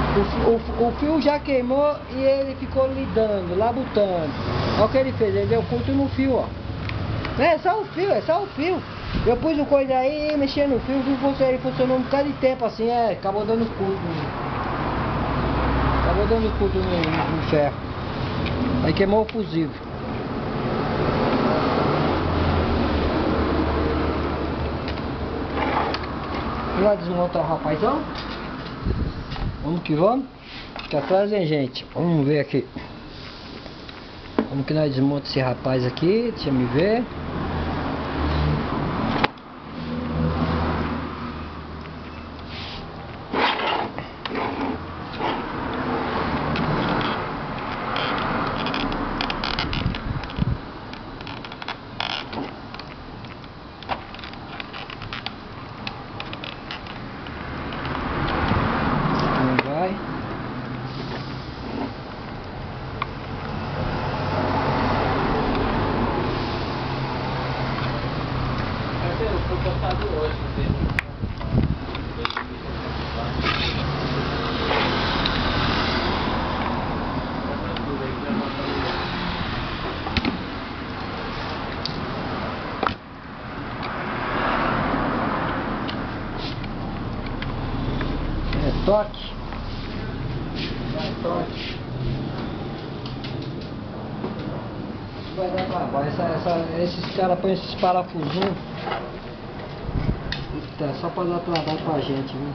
O fio já queimou e ele ficou lidando, labutando. Olha o que ele fez, ele deu curto no fio, ó. É só o fio, é só o fio. Eu pus o coisa aí, mexendo no fio, ele funcionou um bocado de tempo assim, acabou dando curto. Acabou dando curto no ferro. Aí queimou o fusível. Vamos lá desmontar o rapazão. Vamos que vamos. Aqui atrás, hein, gente. Vamos ver aqui. Como que nós desmontamos esse rapaz aqui. Deixa eu ver. Foi postado hoje, é toque. Vai toque. Vai dar trabalho. Esses caras põem esses parafusinhos. Eita, só pra dar trabalho pra gente, viu?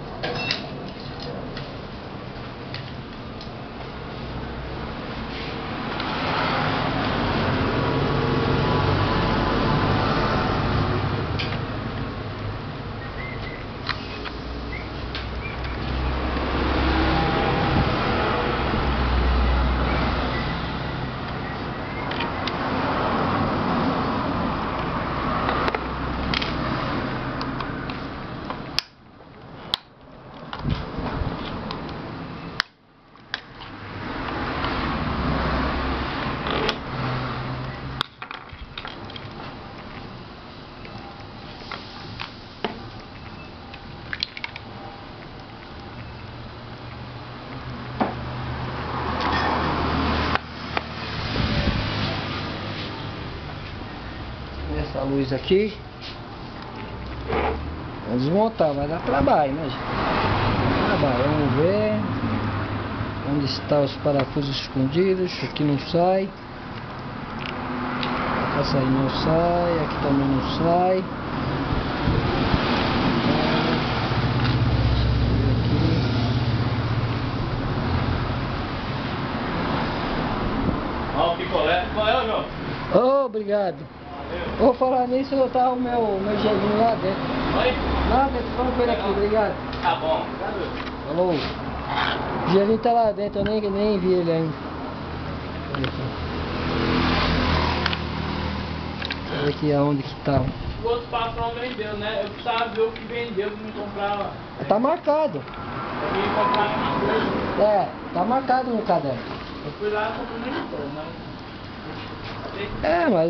Essa luz aqui, vamos desmontar, vai dar trabalho, né, gente? Trabalho. Vamos ver onde estão os parafusos escondidos. Aqui não sai, essa aí não sai, aqui também não sai. Ó, o picolé. Valeu, João. Oh, obrigado. Vou falar nisso, eu tava o meu gelinho lá dentro. Oi? Lá dentro, vamos ver aqui, obrigado. Tá bom, obrigado. Falou. O gelinho tá lá dentro, eu nem vi ele ainda. Olha aqui aonde que tá. O outro patrão vendeu, né? Eu precisava ver o que vendeu que me comprava. Tá marcado. Eu ia comprar uma coisa. É, tá marcado no caderno. Eu fui lá e comprei uma coisa, mas... Mas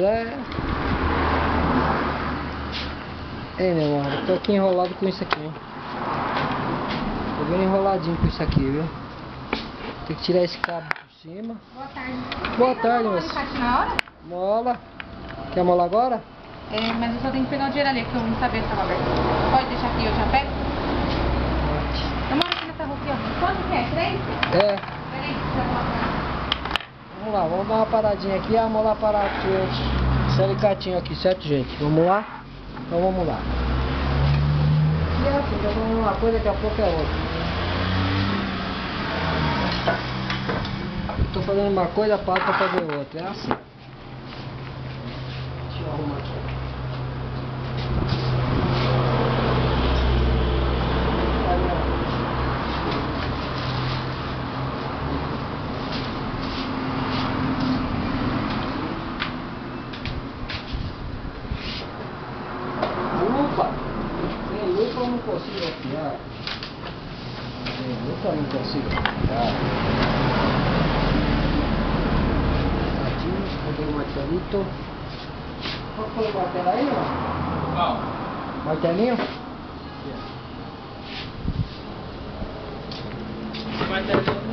Ei, meu irmão, eu tô aqui enrolado com isso aqui, hein? Tô bem enroladinho com isso aqui, viu? Tem que tirar esse cabo por cima. Boa tarde. Boa tarde, moça. Na hora? Mola. Quer mola agora? É, mas eu só tenho que pegar o dinheiro ali, que eu não sabia que estava aberto. Pode deixar aqui, eu já pego? Eu moro aqui nessa rua aqui, ó. Quanto que é? 3? É. Peraí, deixa eu colocar. Vamos lá, vamos dar uma paradinha aqui. A mola parada, gente. Esse alicatinho aqui, certo, gente? Vamos lá? Então vamos lá. E é assim, eu vou uma coisa, daqui a pouco é outra. Eu tô fazendo uma coisa, paro pra fazer outra. É assim. Deixa eu arrumar aqui. Eu não consigo afiar. Eu não consigo afiar. Peguei o martelito. Qual foi o martelo aí, ó? Qual? Martelinho? matéria